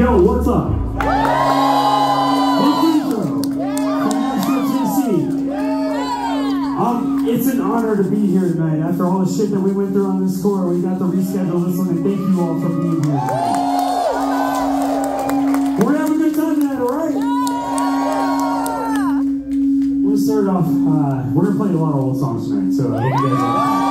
Yo, what's up? Hey, Pedro from Nashville, Tennessee. It's an honor to be here tonight. After all the shit that we went through on this tour, we got to reschedule this one, and thank you all for being here tonight. We're gonna have a good time tonight, alright? We'll start off, we're gonna play a lot of old songs tonight, so I hope you guys like it.